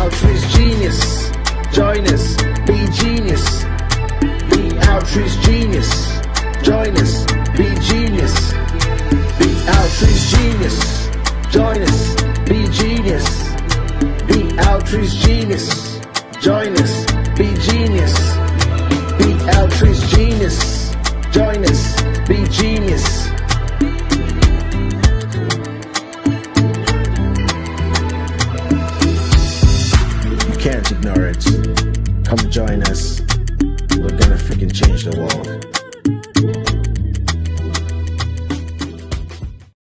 outreach genius. Join us, be genius. Be outreach genius. Join us, be genius. Be outreach genius. Join us, be genius. Be outreach genius. Join us, be genius. Be outreach genius. Join us, be genius. You can't ignore it. Come join us. We're gonna freaking change the world.